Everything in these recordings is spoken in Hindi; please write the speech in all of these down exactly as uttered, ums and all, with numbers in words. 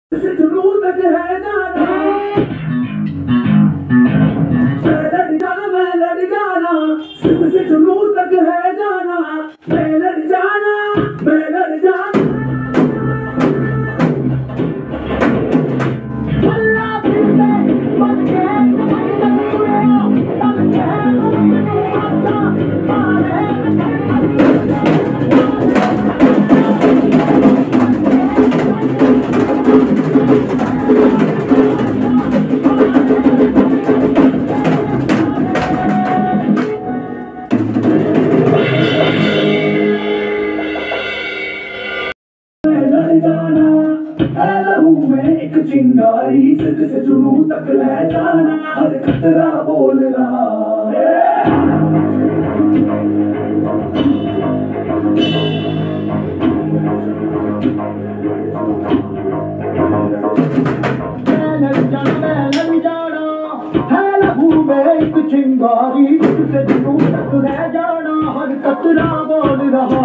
जुनून तक है जाना, मैं लड़ जाना, मैं लड़ जाना, सिर्फ से जुनून तक है जाना, मैं लड़ जाना, मैं लड़ जाना। अल्लाह फिरते मत के तक तुरे तक के मुझे आता मारे एक चिंगारी सिर से जुनून तक ले जाना, हर खतरा बोल रहा है लहू में एक चिंगारी सिर से जुनून तक ले जाना, हर खतरा बोल रहा।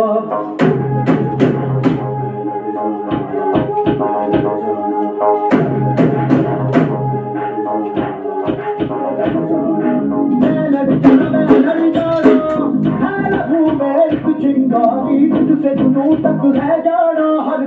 चिंगारी से जुनून तक रह जाना, हर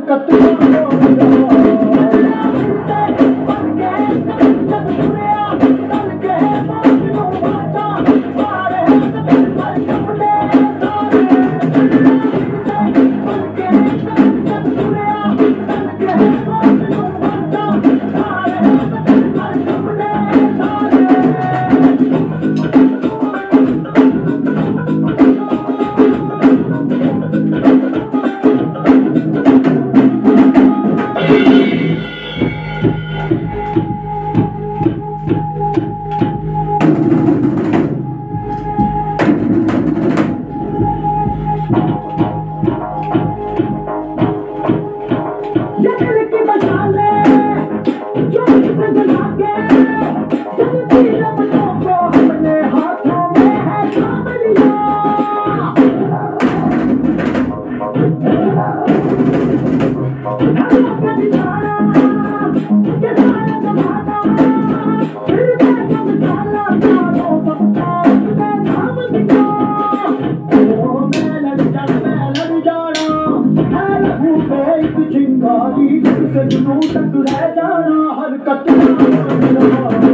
चिंगारी से जुनून तक रह जाना, हर कतरा